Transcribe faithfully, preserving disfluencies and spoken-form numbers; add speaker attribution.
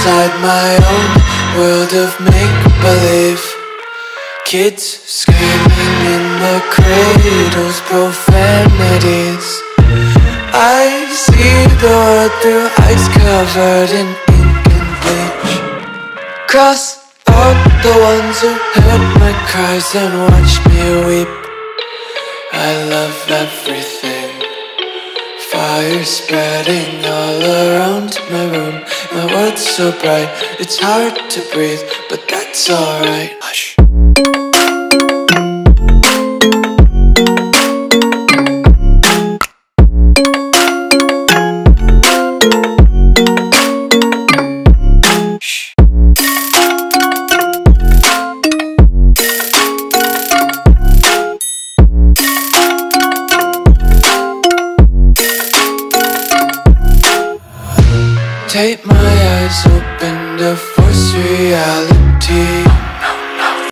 Speaker 1: inside my own world of make-believe. Kids screaming in the cradles, profanities. I see the world through eyes covered in ink and bleach. Cross out the ones who heard my cries and watched me weep. I love everything. Fire spreading all around my room. My world's so bright, it's hard to breathe, but that's alright. Hush. Take my eyes open to force reality.